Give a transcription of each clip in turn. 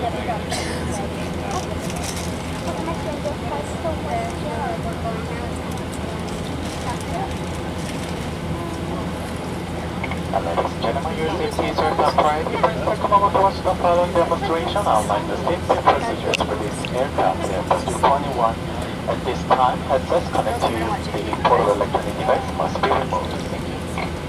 Ladies and gentlemen, your safety is our top priority. Please take a moment to watch the following demonstration outline the safety procedures for this aircraft, Airbus 221. At this time, headsets connected to the portable electronic device must be removed. Thank you.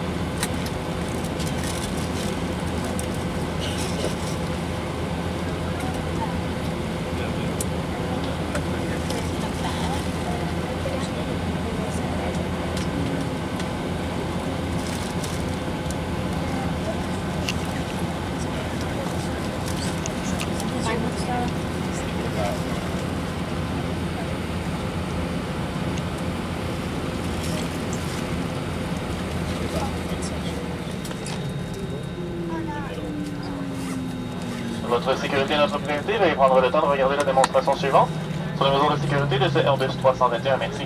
Votre sécurité est notre priorité. Veuillez prendre le temps de regarder la démonstration suivante. Sur les mesures de sécurité de ce Airbus 321, merci.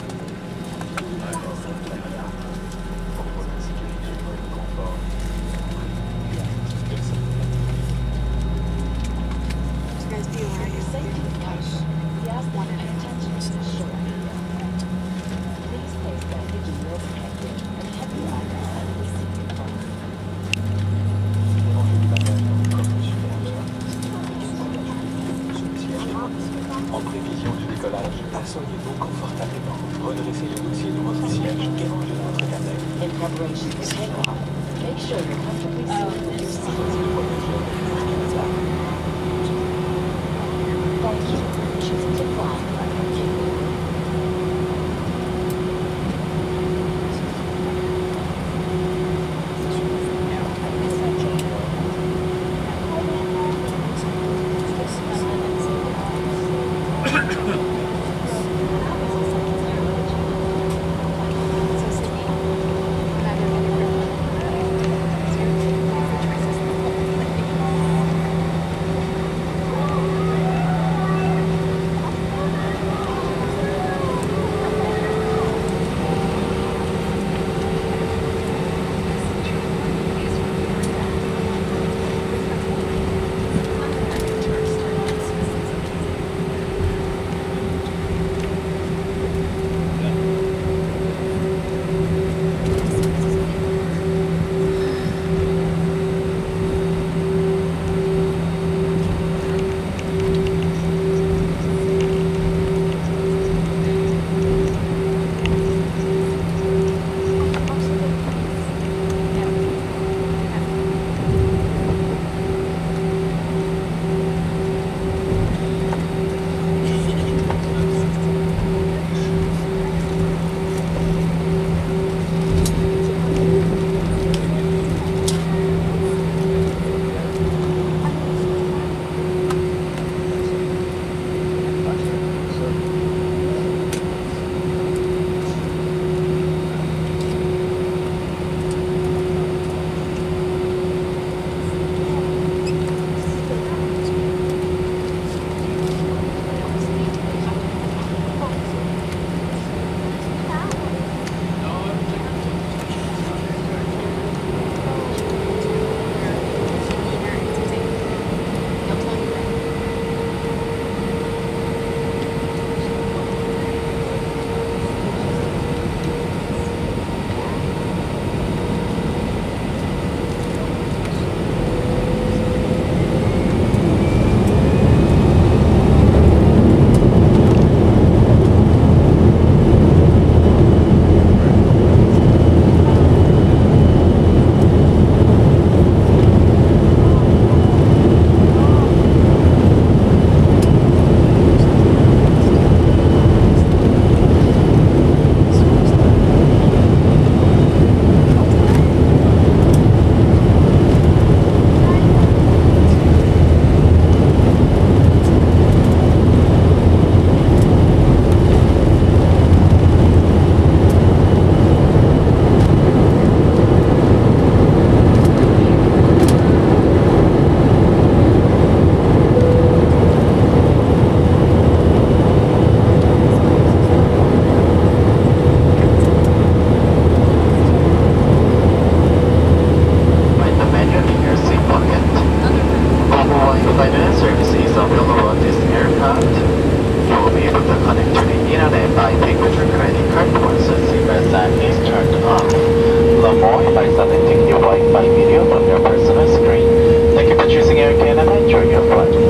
En prévision du décollage, asseyez-vous confortablement. Redressez le dossier de votre siège et rangez votre carnet. In preparation for takeoff, make sure you're comfortably seated with your seat. Thank you for choosing to fly. Money by paying with your credit card once the seatbelt sign is turned off. Learn more by selecting your Wi-Fi video from your personal screen. Thank you for choosing Air Canada. Enjoy your flight.